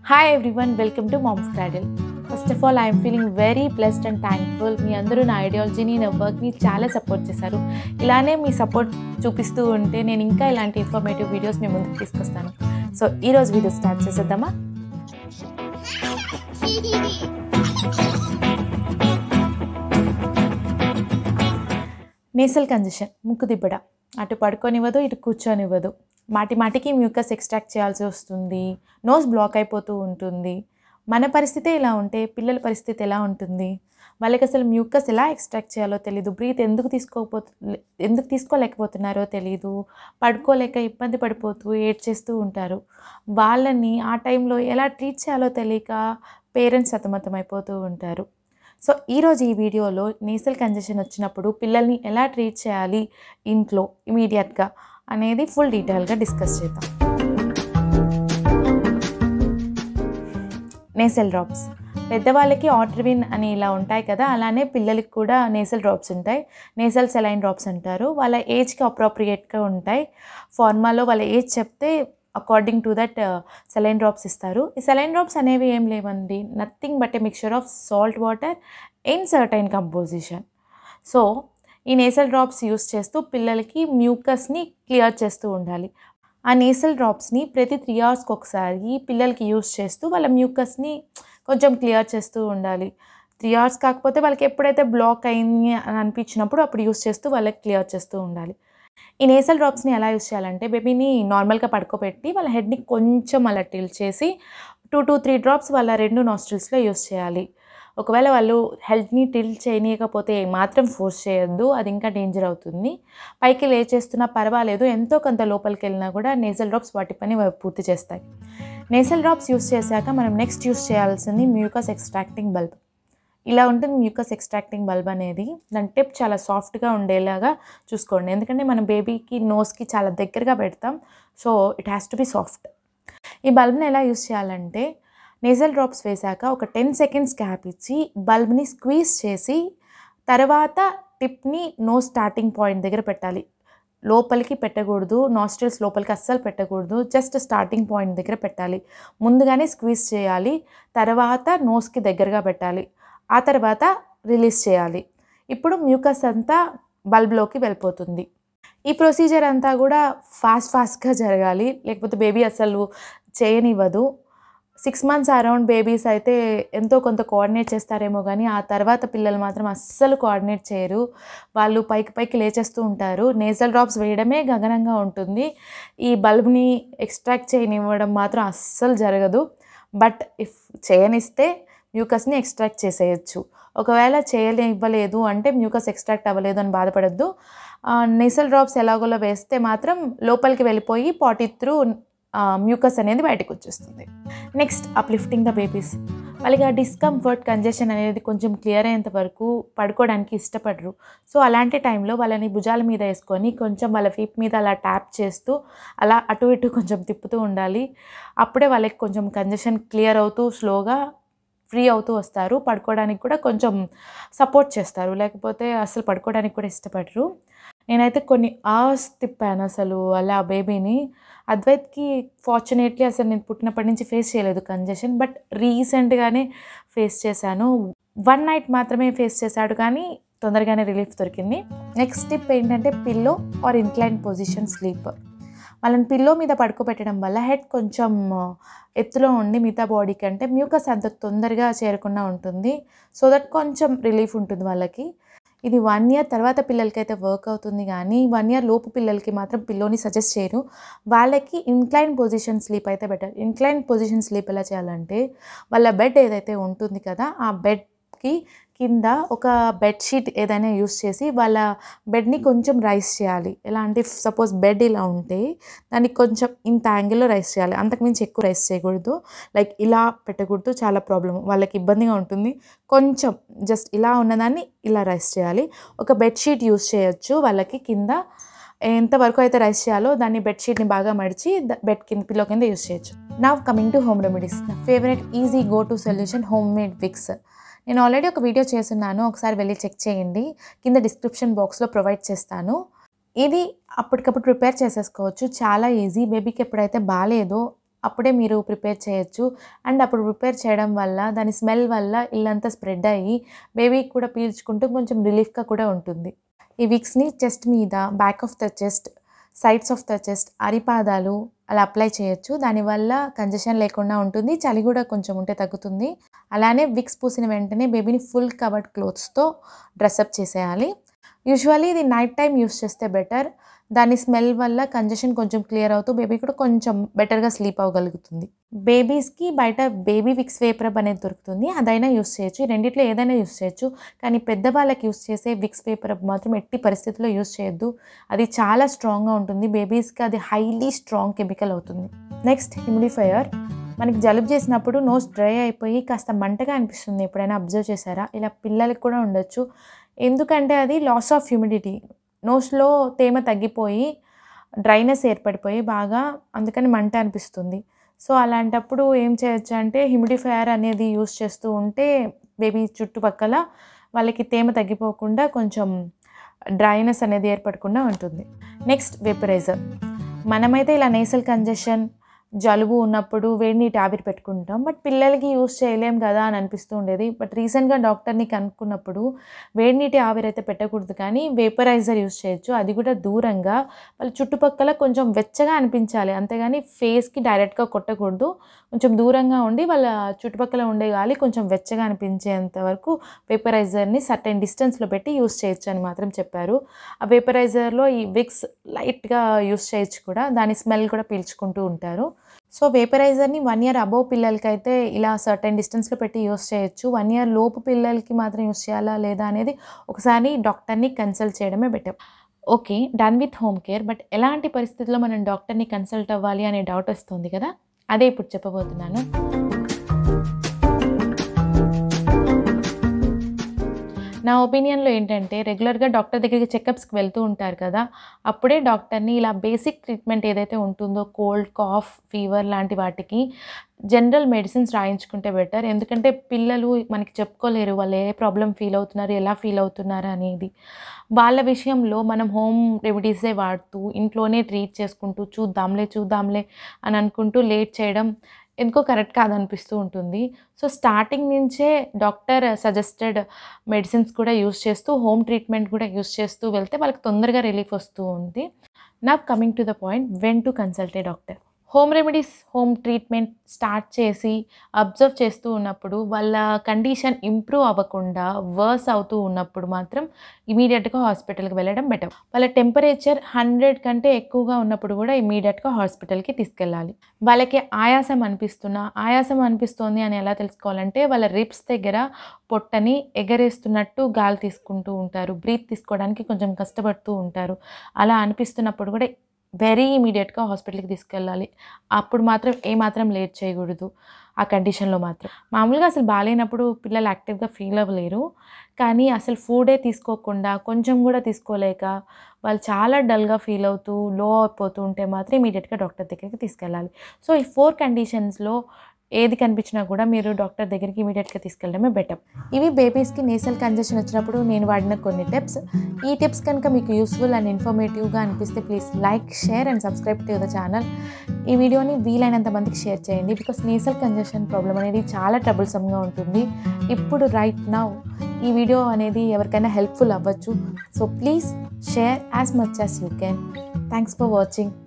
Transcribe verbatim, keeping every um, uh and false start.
Hi everyone, welcome to Mom's Cradle. First of all, I am feeling very blessed and thankful. మీ అందరూ నా ఐడియాలజీని నా వర్క్ని చాలా support చేశారు. ఇలానే మీ సపోర్ట్ చూపిస్తూ ఉంటే నేను ఇంకా ఇలాంటి ఇన్ఫర్మేటివ్ వీడియోస్ మీ ముందుకు తీసుకొస్తాను. సో ఈరోజు వీడియో స్టార్ట్ చేసేద్దామా? నేసల్ కంజెషన్, ముక్కు దిబ్బడ. అటు పడుకోనివ్వదు, ఇటు కూర్చొనివ్వదు. మాటి మాటికి మ్యూకస్ ఎక్స్ట్రాక్ట్ చేయాల్సి వస్తుంది. నోస్ బ్లాక్ అయిపోతూ ఉంటుంది. మన పరిస్థితి ఇలా ఉంటే పిల్లల పరిస్థితి ఎలా ఉంటుంది? వాళ్ళకి అసలు మ్యూకస్ ఎలా ఎక్స్ట్రాక్ట్ చేయాలో తెలీదు. బ్రీత్ ఎందుకు తీసుకోకపోతు ఎందుకు తీసుకోలేకపోతున్నారో తెలీదు. పడుకోలేక ఇబ్బంది పడిపోతూ ఏడ్చేస్తూ ఉంటారు. వాళ్ళని ఆ టైంలో ఎలా ట్రీట్ చేయాలో తెలియక పేరెంట్స్ సతమతమైపోతూ ఉంటారు. సో ఈరోజు ఈ వీడియోలో నేసల్ కంజెషన్ వచ్చినప్పుడు పిల్లల్ని ఎలా ట్రీట్ చేయాలి ఇంట్లో ఇమీడియట్గా అనేది ఫుల్ డీటెయిల్గా డిస్కస్ చేద్దాం. నేసల్ డ్రాప్స్, పెద్దవాళ్ళకి ఆర్టర్విన్ అని ఇలా ఉంటాయి కదా, అలానే పిల్లలకి కూడా నేసల్ డ్రాప్స్ ఉంటాయి. నేసల్ సెలైన్ డ్రాప్స్ అంటారు. వాళ్ళ ఏజ్కి అప్రోప్రియేట్గా ఉంటాయి. ఫార్మాలో వాళ్ళ ఏజ్ చెప్తే according to that saline drops ఇస్తారు. ఈ సెలైన్ డ్రాప్స్ అనేవి ఏం లేవండి, nothing but a mixture of salt water in certain composition. So ఈ నేసల్ డ్రాప్స్ యూస్ చేస్తూ పిల్లలకి మ్యూకస్ని క్లియర్ చేస్తూ ఉండాలి. ఆ నేసల్ డ్రాప్స్ని ప్రతి త్రీ అవర్స్కి ఒకసారి పిల్లలకి యూస్ చేస్తూ వాళ్ళ మ్యూకస్ని కొంచెం క్లియర్ చేస్తూ ఉండాలి. త్రీ అవర్స్ కాకపోతే వాళ్ళకి ఎప్పుడైతే బ్లాక్ అయింది అని అనిపించినప్పుడు అప్పుడు యూస్ చేస్తూ వాళ్ళకి క్లియర్ చేస్తూ ఉండాలి. ఈ నేసల్ డ్రాప్స్ని ఎలా యూస్ చేయాలంటే, బేబీని నార్మల్గా పడుకోబెట్టి వాళ్ళ హెడ్ని కొంచెం అలా టిల్ట్ చేసి టూ టూ త్రీ డ్రాప్స్ వాళ్ళ రెండు నాస్ట్రిల్స్లో యూస్ చేయాలి. ఒకవేళ వాళ్ళు హెడ్ని టిల్ట్ చేయనీయకపోతే మాత్రం ఫోర్స్ చేయొద్దు, అది ఇంకా డేంజర్ అవుతుంది. పైకి లేచేస్తున్నా పర్వాలేదు, ఎంతో కొంత లోపలికి వెళ్ళినా కూడా నేసల్ డ్రాప్స్ వాటి పని పూర్తి చేస్తాయి. నేసల్ డ్రాప్స్ యూస్ చేశాక మనం నెక్స్ట్ యూస్ చేయాల్సింది మ్యూకస్ ఎక్స్ట్రాక్టింగ్ బల్బ్. ఇలా ఉంటుంది మ్యూకస్ ఎక్స్ట్రాక్టింగ్ బల్బ్ అనేది. దాని టిప్ చాలా సాఫ్ట్గా ఉండేలాగా చూసుకోండి, ఎందుకంటే మనం బేబీకి నోస్కి చాలా దగ్గరగా పెడతాం. So it has to be soft. ఈ బల్బ్ని ఎలా యూస్ చేయాలంటే, నేసల్ డ్రాప్స్ వేశాక ఒక టెన్ సెకండ్స్ గ్యాప్ ఇచ్చి బల్బ్ని స్క్వీజ్ చేసి తర్వాత టిప్ని నోస్ స్టార్టింగ్ పాయింట్ దగ్గర పెట్టాలి. లోపలికి పెట్టకూడదు, నాస్ట్రిల్స్ లోపలికి అస్సలు పెట్టకూడదు, జస్ట్ స్టార్టింగ్ పాయింట్ దగ్గర పెట్టాలి. ముందుగానే స్క్వీజ్ చేయాలి, తర్వాత నోస్కి దగ్గరగా పెట్టాలి, ఆ తర్వాత రిలీజ్ చేయాలి. ఇప్పుడు మ్యూకస్ అంతా బల్బ్లోకి వెళ్ళిపోతుంది. ఈ ప్రొసీజర్ అంతా కూడా ఫాస్ట్ ఫాస్ట్గా జరగాలి, లేకపోతే బేబీ అసలు చేయనివ్వదు. సిక్స్ మంత్స్ అరౌండ్ బేబీస్ అయితే ఎంతో కొంత కోఆర్డినేట్ చేస్తారేమో కానీ ఆ తర్వాత పిల్లలు మాత్రం అస్సలు కోఆర్డినేట్ చేయరు. వాళ్ళు పైకి పైకి లేచేస్తూ ఉంటారు. నేసల్ డ్రాప్స్ వేయడమే గగనంగా ఉంటుంది. ఈ బల్బ్ని ఎక్స్ట్రాక్ట్ చేయనివ్వడం మాత్రం అస్సలు జరగదు. బట్ ఇఫ్ చేయనిస్తే మ్యూకస్ని ఎక్స్ట్రాక్ట్ చేసేయచ్చు. ఒకవేళ చేయనివ్వలేదు అంటే మ్యూకస్ ఎక్స్ట్రాక్ట్ అవ్వలేదు అని బాధపడద్దు. నేసల్ డ్రాప్స్ ఎలాగోలా వేస్తే మాత్రం లోపలికి వెళ్ళిపోయి పాటీ త్రూ మ్యూకస్ అనేది బయటకు వచ్చేస్తుంది. Next, uplifting the babies. వాళ్ళకి ఆ డిస్కంఫర్ట్ కంజెషన్ అనేది కొంచెం క్లియర్ అయ్యేంత వరకు పడుకోవడానికి ఇష్టపడరు. సో అలాంటి టైంలో వాళ్ళని భుజాల మీద వేసుకొని కొంచెం వాళ్ళ ఫీట్ మీద అలా ట్యాప్ చేస్తూ అలా అటు ఇటు కొంచెం తిప్పుతూ ఉండాలి. అప్పుడే వాళ్ళకి కొంచెం కంజెషన్ క్లియర్ అవుతూ స్లోగా ఫ్రీ అవుతూ వస్తారు. పడుకోవడానికి కూడా కొంచెం సపోర్ట్ చేస్తారు, లేకపోతే అసలు పడుకోవడానికి కూడా ఇష్టపడరు. నేనైతే కొన్ని అవర్స్ తిప్పాను అసలు అలా బేబీని. అద్వైత్కి ఫార్చునేట్లీ అసలు నేను పుట్టినప్పటి నుంచి ఫేస్ చేయలేదు కంజెషన్, బట్ రీసెంట్గానే ఫేస్ చేశాను. వన్ నైట్ మాత్రమే ఫేస్ చేశాడు, కానీ తొందరగానే రిలీఫ్ దొరికింది. నెక్స్ట్ టిప్ ఏంటంటే, pillow or incline position sleep. వాళ్ళని పిల్లో మీద పడుకోబెట్టడం వల్ల హెడ్ కొంచెం ఎత్తులో ఉండి మిగతా బాడీ కంటే మ్యూకస్ అంత తొందరగా చేరకుండా ఉంటుంది. సో దట్ కొంచెం రిలీఫ్ ఉంటుంది వాళ్ళకి. ఇది వన్ ఇయర్ తర్వాత పిల్లలకైతే వర్క్ అవుతుంది, కానీ వన్ ఇయర్ లోపు పిల్లలకి మాత్రం పిల్లోని సజెస్ట్ చేయరు. వాళ్ళకి ఇన్క్లైన్ పొజిషన్ స్లీప్ అయితే బెటర్. ఇన్క్లైన్ పొజిషన్ స్లీప్ ఎలా చేయాలంటే, వాళ్ళ బెడ్ ఏదైతే ఉంటుంది కదా, ఆ బెడ్కి కింద ఒక బెడ్షీట్ ఏదైనా యూస్ చేసి వాళ్ళ బెడ్ని కొంచెం రైస్ చేయాలి. ఎలా అంటే, సపోజ్ బెడ్ ఇలా ఉంటే దాన్ని కొంచెం ఇంత యాంగిల్లో రైస్ చేయాలి, అంతకుమించి ఎక్కువ రైస్ చేయకూడదు. లైక్ ఇలా పెట్టకూడదు, చాలా ప్రాబ్లం, వాళ్ళకి ఇబ్బందిగా ఉంటుంది. కొంచెం జస్ట్ ఇలా ఉన్నదాన్ని ఇలా రైస్ చేయాలి. ఒక బెడ్షీట్ యూస్ చేయొచ్చు వాళ్ళకి, కింద ఎంతవరకు అయితే రైస్ చేయాలో దాన్ని బెడ్షీట్ని బాగా మడిచి బెడ్ కింద పిల్లో కింద యూస్ చేయొచ్చు. Now coming to home remedies. నా favourite easy go to solution home made Vicks. నేను ఆల్రెడీ ఒక వీడియో చేస్తున్నాను, ఒకసారి వెళ్ళి చెక్ చేయండి, కింద డిస్క్రిప్షన్ బాక్స్లో ప్రొవైడ్ చేస్తాను. ఇది అప్పటికప్పుడు ప్రిపేర్ చేసేసుకోవచ్చు, చాలా ఈజీ. బేబీకి ఎప్పుడైతే బాగాలేదో అప్పుడే మీరు ప్రిపేర్ చేయొచ్చు. అండ్ అప్పుడు ప్రిపేర్ చేయడం వల్ల దాని స్మెల్ వల్ల ఇల్లంతా స్ప్రెడ్ అయ్యి బేబీకి కూడా పీల్చుకుంటూ కొంచెం రిలీఫ్‌గా కూడా ఉంటుంది. ఈ విక్స్‌ని చెస్ట్ మీద, back of the chest, sides of the chest, అరిపాదాలు అలా అప్లై చేయొచ్చు. దానివల్ల కంజెషన్ లేకుండా ఉంటుంది. చలి కూడా కొంచెం ఉంటే తగ్గుతుంది. అలానే విక్స్ పూసిన వెంటనే బేబీని ఫుల్ కవర్డ్ క్లోత్స్‌తో డ్రెస్అప్ చేసేయాలి. యూజువల్లీ ఇది నైట్ టైమ్ యూస్ చేస్తే బెటర్. దాని స్మెల్ వల్ల కంజెషన్ కొంచెం క్లియర్ అవుతూ బేబీ కూడా కొంచెం బెటర్‌గా స్లీప్ అవ్వగలుగుతుంది. బేబీస్‌కి బయట బేబీ విక్స్ వేపర్ రబ్ అనేది దొరుకుతుంది. అదైనా యూస్ చేయొచ్చు. ఈ రెండిట్లో ఏదైనా యూస్ చేయొచ్చు. కానీ పెద్దవాళ్ళకి యూస్ చేసే విక్స్ వేపర్ రబ్ మాత్రం ఎట్టి పరిస్థితుల్లో యూస్ చేయొద్దు. అది చాలా స్ట్రాంగ్‌గా ఉంటుంది. బేబీస్‌కి అది హైలీ స్ట్రాంగ్ కెమికల్ అవుతుంది. Next humidifier. మనకి జలుబు చేసినప్పుడు నోస్ డ్రై అయిపోయి కాస్త మంటగా అనిపిస్తుంది. ఎప్పుడైనా అబ్జర్వ్ చేశారా? ఇలా పిల్లలకి కూడా ఉండొచ్చు. ఎందుకంటే అది లాస్ ఆఫ్ హ్యూమిడిటీ. నోస్‌లో తేమ తగ్గిపోయి డ్రైనెస్ ఏర్పడిపోయి బాగా అందుకని మంట అనిపిస్తుంది. సో అలాంటప్పుడు ఏం చేయొచ్చు అంటే హ్యూమిడిఫైయర్ అనేది యూస్ చేస్తూ ఉంటే బేబీ చుట్టుపక్కల వాళ్ళకి తేమ తగ్గిపోకుండా కొంచెం డ్రైనెస్ అనేది ఏర్పడకుండా ఉంటుంది. Next vaporiser. మనమైతే ఇలా నేసల్ కంజెషన్, జలుబు ఉన్నప్పుడు వేడి నీటి ఆవిరి పెట్టుకుంటాం. బట్ పిల్లలకి యూస్ చేయలేం కదా అని అనిపిస్తూ ఉండేది. బట్ రీసెంట్‌గా డాక్టర్‌ని కనుక్కున్నప్పుడు వేడి నీటి ఆవిరి అయితే పెట్టకూడదు కానీ వేపరైజర్ యూస్ చేయొచ్చు. అది కూడా దూరంగా వాళ్ళ చుట్టుపక్కల కొంచెం వెచ్చగా అనిపించాలి. అంతేగాని ఫేస్‌కి డైరెక్ట్‌గా కొట్టకూడదు. కొంచెం దూరంగా ఉండి వాళ్ళ చుట్టుపక్కల ఉండే గాలి కొంచెం వెచ్చగా అనిపించేంత వరకు వేపరైజర్‌ని సర్టెన్ డిస్టెన్స్‌లో పెట్టి యూస్ చేయొచ్చు అని మాత్రం చెప్పారు. ఆ వేపరైజర్‌లో ఈ విక్స్ లైట్‌గా యూస్ చేయొచ్చు కూడా. దాని స్మెల్ కూడా పీల్చుకుంటూ ఉంటారు. సో వేపరైజర్‌ని వన్ ఇయర్ అబోవ్ పిల్లలకైతే ఇలా సర్టెన్ డిస్టెన్స్‌లో పెట్టి యూస్ చేయొచ్చు. వన్ ఇయర్ లోపు పిల్లలకి మాత్రం యూస్ చేయాలా లేదా అనేది ఒకసారి డాక్టర్‌ని కన్సల్ట్ చేయడమే better. Okay. Done with home care. But ఎలాంటి పరిస్థితుల్లో మనం డాక్టర్‌ని కన్సల్ట్ అవ్వాలి అనే డౌట్ వస్తుంది కదా! అదే ఇప్పుడు చెప్పబోతున్నాను. నా ఒపీనియన్‌లో ఏంటంటే రెగ్యులర్‌గా డాక్టర్ దగ్గరికి చెకప్స్‌కి వెళ్తూ ఉంటారు కదా! అప్పుడే డాక్టర్‌ని ఇలా బేసిక్ ట్రీట్మెంట్ ఏదైతే ఉంటుందో కోల్డ్, కాఫ్, ఫీవర్ లాంటి వాటికి జనరల్ మెడిసిన్స్ రాయించుకుంటే బెటర్. ఎందుకంటే పిల్లలు మనకి చెప్పుకోలేరు. వాళ్ళు ఏ ప్రాబ్లమ్ ఫీల్ అవుతున్నారు, ఎలా ఫీల్ అవుతున్నారు అనేది. వాళ్ళ విషయంలో మనం హోమ్ రెమెడీసే వాడుతూ ఇంట్లోనే ట్రీట్ చేసుకుంటూ చూద్దాంలే, చూద్దాంలే అని అనుకుంటూ లేట్ చేయడం ఎందుకో కరెక్ట్ కాదనిపిస్తూ ఉంటుంది. సో స్టార్టింగ్ నుంచే డాక్టర్ సజెస్టెడ్ మెడిసిన్స్ కూడా యూస్ చేస్తూ హోమ్ ట్రీట్మెంట్ కూడా యూస్ చేస్తూ వెళ్తే వాళ్ళకి తొందరగా రిలీఫ్ వస్తూ ఉంది. Now coming to the point when to consult a doctor. Home remedies, home treatment start చేసి అబ్జర్వ్ చేస్తూ ఉన్నప్పుడు వాళ్ళ కండిషన్ ఇంప్రూవ్ అవ్వకుండా వర్స్ అవుతూ ఉన్నప్పుడు మాత్రం ఇమీడియట్‌గా హాస్పిటల్‌కి వెళ్ళడం బెటర్. వాళ్ళ టెంపరేచర్ హండ్రెడ్ కంటే ఎక్కువగా ఉన్నప్పుడు కూడా ఇమీడియట్‌గా హాస్పిటల్‌కి తీసుకెళ్ళాలి. వాళ్ళకి ఆయాసం అనిపిస్తున్నా, ఆయాసం అనిపిస్తోంది అని ఎలా తెలుసుకోవాలంటే వాళ్ళ రిబ్స్ దగ్గర పొట్టని ఎగరేస్తున్నట్టు గాలి తీసుకుంటూ ఉంటారు. బ్రీత్ తీసుకోవడానికి కొంచెం కష్టపడుతూ ఉంటారు. అలా అనిపిస్తున్నప్పుడు కూడా వెరీ ఇమీడియట్‌గా హాస్పిటల్‌కి తీసుకెళ్ళాలి. అప్పుడు మాత్రం ఏమాత్రం లేట్ చేయకూడదు. ఆ కండిషన్‌లో మాత్రం. మామూలుగా అసలు బాలేనప్పుడు పిల్లలు యాక్టివ్‌గా ఫీల్ అవ్వలేరు. కానీ అసలు ఫుడే తీసుకోకుండా, కొంచెం కూడా తీసుకోలేక వాళ్ళు చాలా డల్‌గా ఫీల్ అవుతూ, లో అయిపోతూ ఉంటే మాత్రం ఇమీడియట్‌గా డాక్టర్ దగ్గరికి తీసుకెళ్ళాలి. సో ఈ ఫోర్ కండిషన్స్‌లో ఏది కనిపించినా కూడా మీరు డాక్టర్ దగ్గరికి ఇమీడియట్‌గా తీసుకెళ్ళడమే బెటర్. ఇవి బేబీస్‌కి నేసల్ కంజెషన్ వచ్చినప్పుడు నేను వాడిన కొన్ని టిప్స్. ఈ టిప్స్ కనుక మీకు యూస్‌ఫుల్ అండ్ ఇన్ఫర్మేటివ్‌గా అనిపిస్తే please like, share and subscribe to the channel. ఈ వీడియోని వీలైనంత మందికి షేర్ చేయండి. బికాస్ నేసల్ కంజెషన్ ప్రాబ్లమ్ అనేది చాలా ట్రబుల్సమ్‌గా ఉంటుంది. ఇప్పుడు రైట్ నౌ ఈ వీడియో అనేది ఎవరికైనా హెల్ప్‌ఫుల్ అవ్వచ్చు. So please share as much as you can. Thanks for watching.